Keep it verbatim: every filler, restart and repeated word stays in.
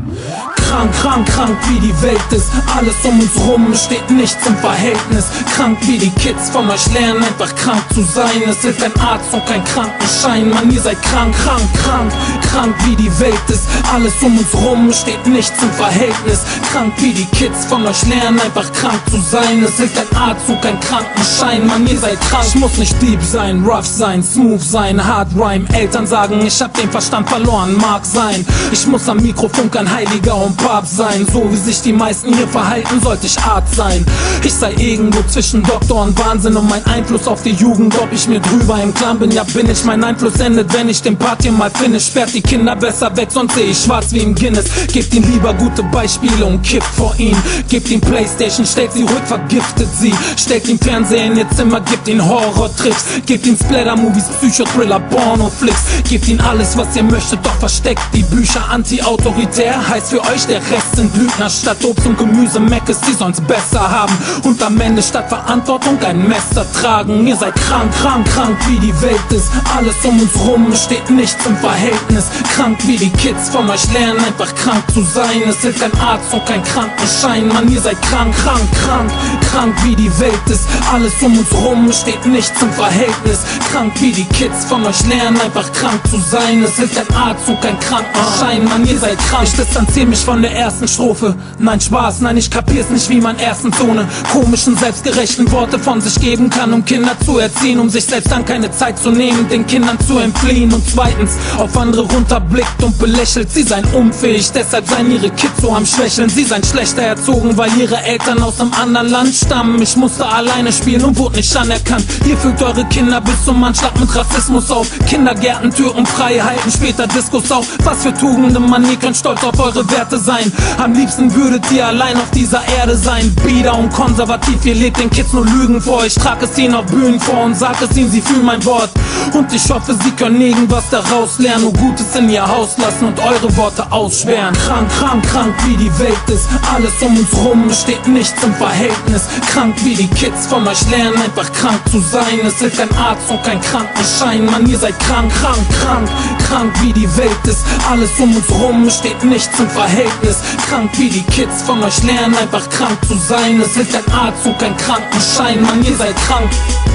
Krank, krank, krank wie die Welt ist. Alles um uns rum steht nichts im Verhältnis. Krank wie die Kids von euch lernen einfach krank zu sein. Es hilft kein Arzt und kein Krankenschein. Mann, ihr seid krank, krank, krank. Krank wie die Welt ist. Alles um uns rum steht nichts im Verhältnis. Krank wie die Kids von euch lernen einfach krank zu sein. Es hilft kein Arzt und kein Krankenschein. Mann, ihr seid krank. Ich muss nicht deep sein, rough sein, smooth sein, hard rhyme. Eltern sagen, ich hab den Verstand verloren, mag sein. Ich muss am Mikrofon kein Heiliger und Papst sein. So wie sich die meisten hier verhalten, sollte ich Arzt sein. Ich sei irgendwo zwischen Doktor und Wahnsinn und mein Einfluss auf die Jugend, ob ich mir drüber im Klaren bin. Ja, bin ich, mein Einfluss endet, wenn ich den Part hier mal finde. Sperrt die Kinder besser weg, sonst seh ich schwarz wie im Guinness. Gebt ihnen lieber gute Beispiele und kippt vor ihn. Gebt ihm Playstation, stellt sie ruhig, vergiftet sie. Stellt ihm Fernseher in ihr Zimmer, gebt ihnen Horror-Tricks. Gebt ihnen Splatter-Movies, Psychothriller, Porno-Flicks. Gebt ihnen alles, was ihr möchtet, doch versteckt die Bücher. Anti-autoritär heißt für euch, der Rest sind Lügner. Statt Obst und Gemüse Meckes, die sonst besser haben. Und am Ende statt Verantwortung ein Messer tragen. Ihr seid krank, krank, krank wie die Welt ist. Alles um uns rum steht nichts im Verhältnis. Krank wie die Kids von euch lernen einfach krank zu sein. Es hilft kein Arzt und kein Krankenschein. Mann, ihr seid krank, krank, krank. Krank wie die Welt ist. Alles um uns rum steht nichts im Verhältnis. Krank wie die Kids von euch lernen einfach krank zu sein. Es hilft kein Arzt und kein Krankenschein. Mann, ihr seid krank. Ich distanziere mich von der ersten Strophe. Nein, Spaß, nein, ich kapier's nicht wie mein ersten Zone. Komischen, selbstgerechten Worte von sich geben kann, um Kinder zu erziehen, um sich selbst dann keine Zeit zu nehmen, den Kindern zu entfliehen. Und zweitens, auf andere runterblickt und belächelt. Sie seien unfähig, deshalb seien ihre Kids so am Schwächeln. Sie seien schlechter erzogen, weil ihre Eltern aus einem anderen Land stammen. Ich musste alleine spielen und wurde nicht anerkannt. Ihr fügt eure Kinder bis zum Anschlag mit Rassismus auf. Kindergärten, Türen frei halten, später Diskos auf. Was für Tugenden, Mann, ihr könnt stolz auf eure Werte sein. Am liebsten würdet ihr allein auf dieser Erde sein. Bieder und konservativ, ihr lebt den Kids nur Lügen vor. Ich trag es ihnen auf Bühnen vor und sag es ihnen, sie fühlen mein Wort. Und ich hoffe, sie können irgendwas daraus lernen, nur Gutes in ihr Haus lassen und eure Worte ausschweren. Krank, krank, krank wie die Welt ist. Alles um uns rum steht nichts im Verhältnis. Krank wie die Kids von euch lernen einfach krank zu sein. Es hilft kein Arzt und kein Krankenschein. Mann, ihr seid krank, krank, krank. Krank wie die Welt ist. Alles um uns rum steht nichts im Verhältnis. Krank wie die Kids von euch lernen einfach krank zu sein. Es hilft kein Arzt und kein Krankenschein. Mann, ihr seid krank.